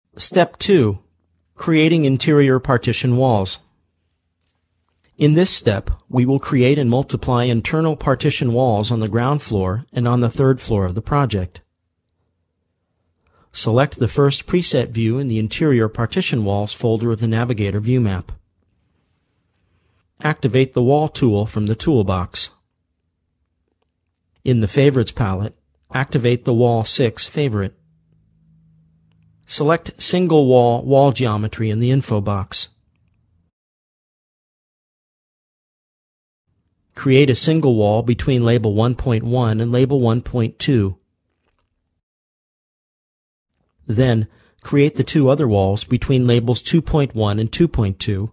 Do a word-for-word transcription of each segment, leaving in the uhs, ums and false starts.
Step two. Creating interior partition walls. In this step, we will create and multiply internal partition walls on the ground floor and on the third floor of the project. Select the first preset view in the Interior Partition Walls folder of the Navigator view map. Activate the Wall tool from the toolbox. In the Favorites palette, activate the Wall six favorite. Select Single Wall Wall Geometry in the info box. Create a single wall between label one point one and label one point two. Then, create the two other walls between labels two point one and two point two,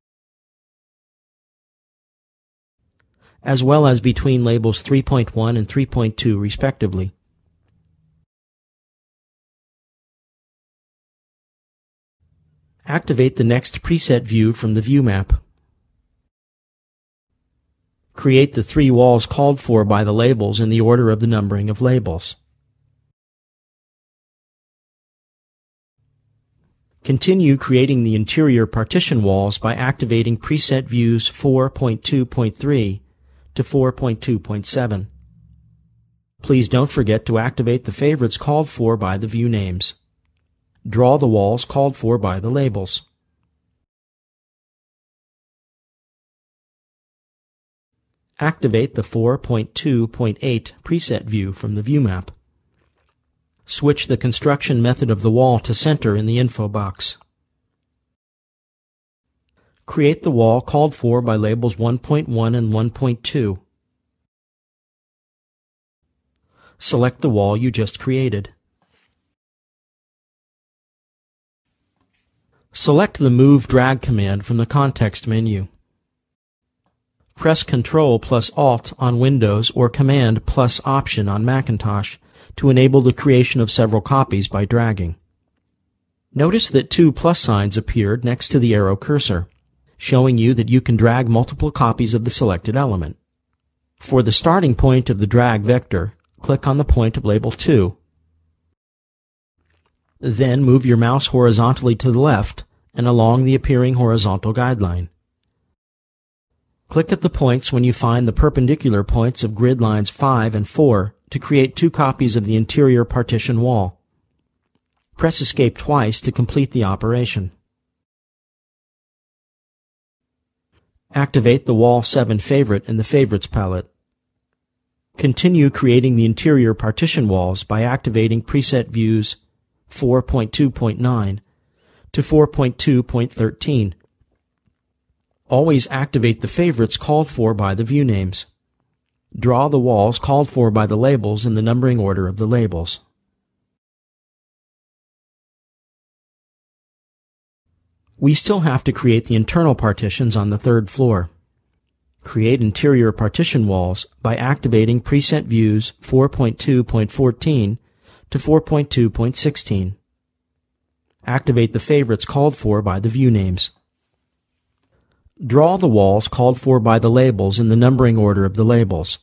as well as between labels three point one and three point two respectively. Activate the next preset view from the view map. Create the three walls called for by the labels in the order of the numbering of labels. Continue creating the interior partition walls by activating preset views four point two point three to four point two point seven. Please don't forget to activate the favorites called for by the view names. Draw the walls called for by the labels. Activate the four point two point eight preset view from the view map. Switch the construction method of the wall to center in the info box. Create the wall called for by labels one point one and one point two. Select the wall you just created. Select the Move Drag command from the context menu. Press Control plus Alt on Windows or Command plus Option on Macintosh to enable the creation of several copies by dragging. Notice that two plus signs appeared next to the arrow cursor, showing you that you can drag multiple copies of the selected element. For the starting point of the drag vector, click on the point of label two. Then move your mouse horizontally to the left and along the appearing horizontal guideline. Click at the points when you find the perpendicular points of grid lines five and four to create two copies of the interior partition wall. Press Escape twice to complete the operation. Activate the Wall seven favorite in the Favorites palette. Continue creating the interior partition walls by activating preset views four point two point nine to four point two point thirteen. Always activate the favorites called for by the view names. Draw the walls called for by the labels in the numbering order of the labels. We still have to create the internal partitions on the third floor. Create interior partition walls by activating preset views four point two point fourteen to four point two point sixteen. Activate the favorites called for by the view names. Draw the walls called for by the labels in the numbering order of the labels.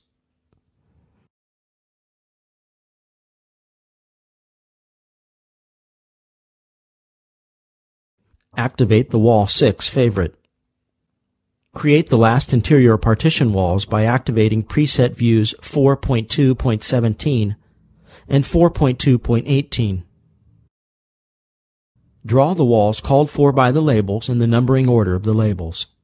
Activate the Wall six favorite. Create the last interior partition walls by activating preset views four point two point seventeen and four point two point eighteen. Draw the walls called for by the labels in the numbering order of the labels.